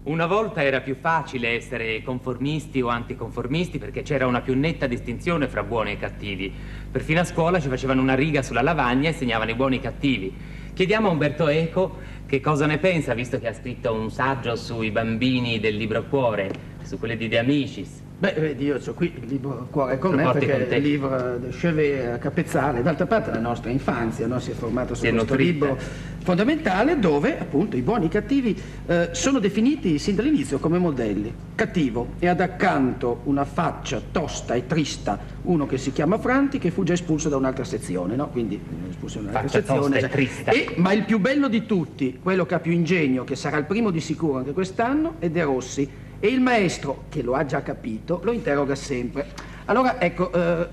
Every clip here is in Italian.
Una volta era più facile essere conformisti o anticonformisti perché c'era una più netta distinzione fra buoni e cattivi. Perfino a scuola ci facevano una riga sulla lavagna e segnavano i buoni e i cattivi. Chiediamo a Umberto Eco che cosa ne pensa, visto che ha scritto un saggio sui bambini del libro Cuore, su quelli di De Amicis. Beh, vedi, io ho qui il libro Cuore con me, perché è il libro del chevet capezzale. D'altra parte la nostra infanzia, no, si è formata su questo libro fondamentale dove appunto i buoni e i cattivi sono definiti sin dall'inizio come modelli. Cattivo e ad accanto una faccia tosta e trista, uno che si chiama Franti, che fu già espulso da un'altra sezione, no? Quindi espulso da un'altra sezione. Tosta e trista. Ma il più bello di tutti, quello che ha più ingegno, che sarà il primo di sicuro anche quest'anno, è De Rossi. E il maestro, che lo ha già capito, lo interroga sempre. Allora, ecco,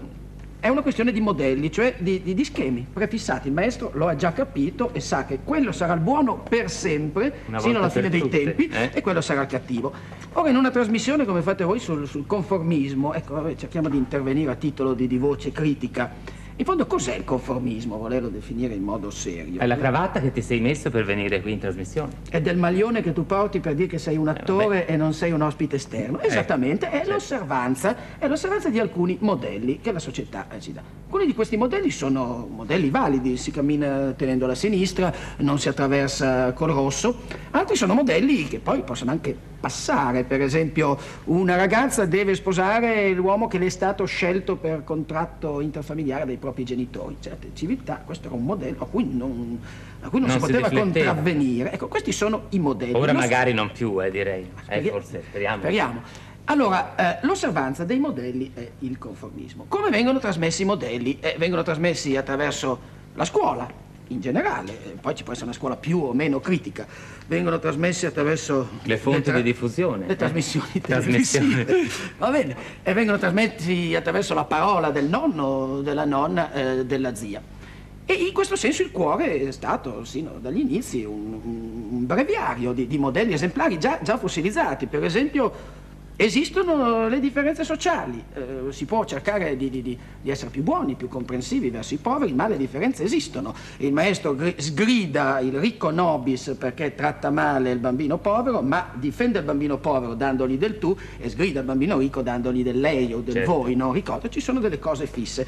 è una questione di modelli, cioè di schemi prefissati. Il maestro lo ha già capito e sa che quello sarà il buono per sempre, fino alla fine dei tempi, e quello sarà il cattivo. Ora, in una trasmissione come fate voi sul conformismo, ecco, cerchiamo di intervenire a titolo di voce critica. In fondo, cos'è il conformismo, volerlo definire in modo serio? È la cravatta che ti sei messo per venire qui in trasmissione. È del maglione che tu porti per dire che sei un attore e non sei un ospite esterno. Esattamente, è l'osservanza di alcuni modelli che la società ci dà. Alcuni di questi modelli sono modelli validi, si cammina tenendo la sinistra, non si attraversa col rosso. Altri sono modelli che poi possono anche passare. Per esempio, una ragazza deve sposare l'uomo che le è stato scelto per contratto interfamiliare dai propri genitori. Certe civiltà, questo era un modello a cui non si poteva contravvenire. Ecco, questi sono i modelli. Ora magari non più, direi. Forse, speriamo. Allora, l'osservanza dei modelli è il conformismo. Come vengono trasmessi i modelli? Vengono trasmessi attraverso la scuola, in generale, poi ci può essere una scuola più o meno critica. Vengono trasmessi attraverso le fonti di diffusione, le trasmissioni televisive, va bene, e vengono trasmessi attraverso la parola del nonno, della nonna, della zia. E in questo senso il Cuore è stato, sino dagli inizi, un breviario di modelli esemplari già fossilizzati. Per esempio, esistono le differenze sociali, si può cercare di essere più buoni, più comprensivi verso i poveri, ma le differenze esistono. Il maestro sgrida il ricco nobis perché tratta male il bambino povero, ma difende il bambino povero dandogli del tu e sgrida il bambino ricco dandogli del lei o del voi, no? Ricorda, ci sono delle cose fisse.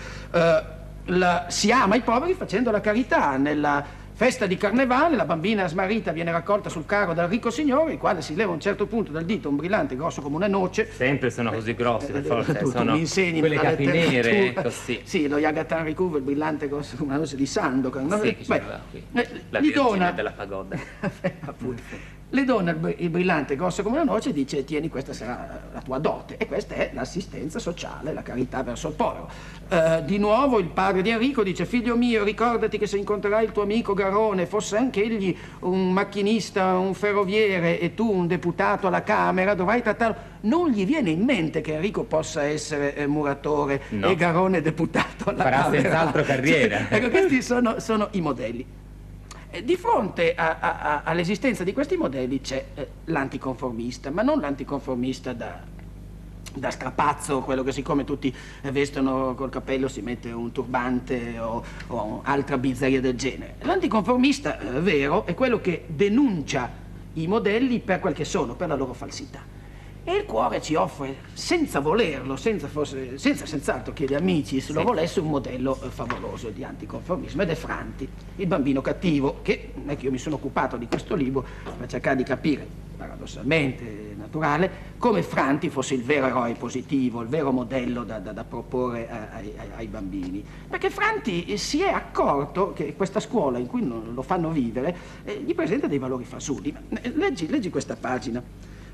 Si ama i poveri facendo la carità. Nella festa di Carnevale la bambina smarrita viene raccolta sul carro dal ricco signore, il quale si leva a un certo punto dal dito un brillante grosso come una noce. Sempre sono così grossi, per forza. Sono mi insegni quelle capi nere, così. Sì, lo Yagatan Rikuva, il brillante grosso come una noce di Sandokan. Sì, la Vergine della pagoda. Appunto. Le dona il brillante grosso come una noce e dice: tieni, questa sarà la tua dote. E questa è l'assistenza sociale, la carità verso il povero. Di nuovo il padre di Enrico dice: figlio mio, ricordati che se incontrerai il tuo amico Garrone, fosse anche egli un macchinista, un ferroviere e tu un deputato alla Camera, dovrai trattarlo. Non gli viene in mente che Enrico possa essere muratore e Garrone deputato alla Camera. Farà senz'altro carriera. Ecco, questi sono i modelli. Di fronte all'esistenza di questi modelli c'è l'anticonformista, ma non l'anticonformista da strapazzo, quello che siccome tutti vestono col cappello si mette un turbante o altra bizzarria del genere. L'anticonformista vero è quello che denuncia i modelli per quel che sono, per la loro falsità. E il Cuore ci offre, senza volerlo, senza senz'altro che gli amici lo volesse, un modello favoloso di anticonformismo, ed è Franti, il bambino cattivo, che non è che io mi sono occupato di questo libro per cercare di capire, paradossalmente naturale, come Franti fosse il vero eroe positivo, il vero modello da proporre ai bambini. Perché Franti si è accorto che questa scuola in cui non lo fanno vivere gli presenta dei valori fasulli. Leggi questa pagina.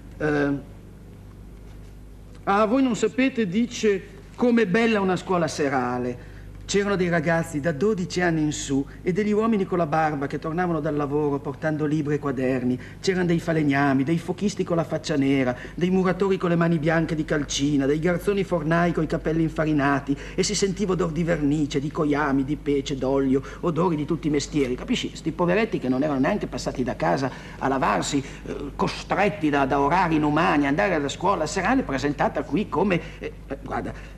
Voi non sapete, dice, com'è bella una scuola serale. C'erano dei ragazzi da 12 anni in su e degli uomini con la barba che tornavano dal lavoro portando libri e quaderni. C'erano dei falegnami, dei fochisti con la faccia nera, dei muratori con le mani bianche di calcina, dei garzoni fornai con i capelli infarinati, e si sentiva odor di vernice, di coiami, di pece, d'olio, odori di tutti i mestieri. Capisci? Sti poveretti che non erano neanche passati da casa a lavarsi, costretti da orari inumani, andare alla scuola serale, presentata qui come... guarda,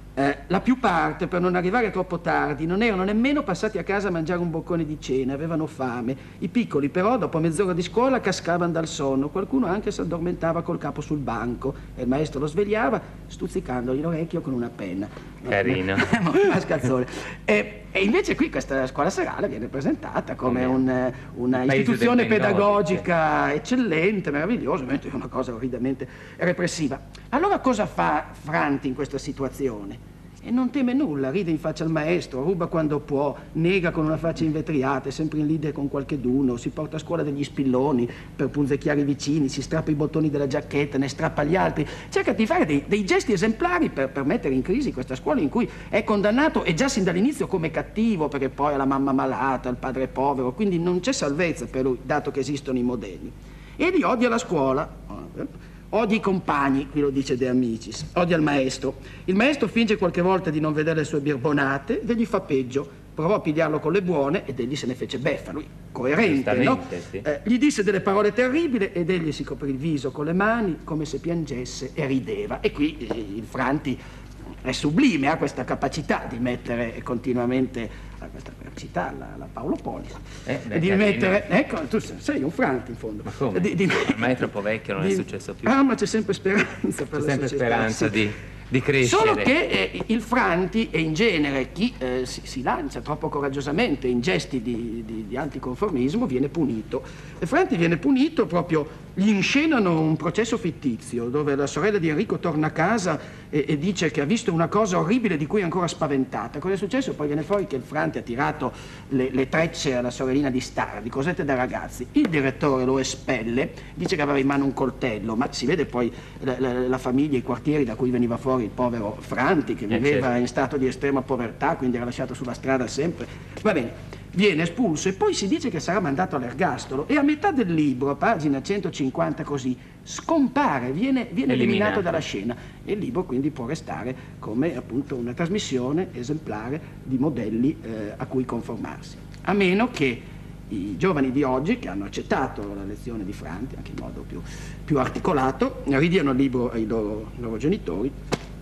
La più parte, per non arrivare troppo tardi, non erano nemmeno passati a casa a mangiare un boccone di cena, avevano fame. I piccoli però, dopo mezz'ora di scuola, cascavano dal sonno. Qualcuno anche si addormentava col capo sul banco e il maestro lo svegliava, stuzzicandogli l'orecchio con una penna. Carino. Mascalzone. E invece qui questa scuola serale viene presentata come una istituzione pedagogica eccellente, meravigliosa, mentre è una cosa orridamente repressiva. Allora cosa fa Franti in questa situazione? E non teme nulla, ride in faccia al maestro, ruba quando può, nega con una faccia invetriata, è sempre in lide con qualcheduno, si porta a scuola degli spilloni per punzecchiare i vicini, si strappa i bottoni della giacchetta, ne strappa gli altri, cerca di fare dei gesti esemplari per mettere in crisi questa scuola in cui è condannato e già sin dall'inizio come cattivo, perché poi ha la mamma malata, il padre povero, quindi non c'è salvezza per lui, dato che esistono i modelli. E li odia la scuola. Odia i compagni, qui lo dice De Amicis, odia il maestro. Il maestro finge qualche volta di non vedere le sue birbonate ed egli fa peggio. Provò a pigliarlo con le buone ed egli se ne fece beffa, lui coerente, no? Sì. Gli disse delle parole terribili ed egli si coprì il viso con le mani come se piangesse e rideva. E qui il Franti è sublime, ha questa capacità di mettere continuamente, questa capacità, la Paolo Polis, di mettere, ecco, tu sei un Franti in fondo. Ma come? Ormai è troppo vecchio, non è successo più. Ah, ma c'è sempre speranza per la sempre società, speranza sì. di crescere. Solo che il Franti e in genere chi si lancia troppo coraggiosamente in gesti di anticonformismo viene punito. E Franti viene punito proprio, gli inscenano un processo fittizio dove la sorella di Enrico torna a casa e dice che ha visto una cosa orribile di cui è ancora spaventata. Cosa è successo? Poi viene fuori che il Franti ha tirato le trecce alla sorellina di Stardi, cosette da ragazzi. Il direttore lo espelle, dice che aveva in mano un coltello, ma si vede poi la famiglia, i quartieri da cui veniva fuori il povero Franti, che viveva certo. in stato di estrema povertà, quindi era lasciato sulla strada sempre. Va bene, viene espulso e poi si dice che sarà mandato all'ergastolo e a metà del libro, a pagina 150 così, scompare, viene eliminato dalla scena e il libro quindi può restare come appunto una trasmissione esemplare di modelli a cui conformarsi. A meno che i giovani di oggi, che hanno accettato la lezione di Franti, anche in modo più articolato, ridiano il libro ai loro genitori.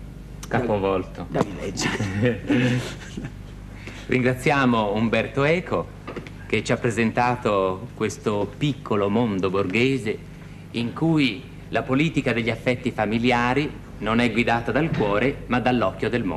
Capovolto. Da rileggere. Ringraziamo Umberto Eco che ci ha presentato questo piccolo mondo borghese in cui la politica degli affetti familiari non è guidata dal cuore ma dall'occhio del mondo.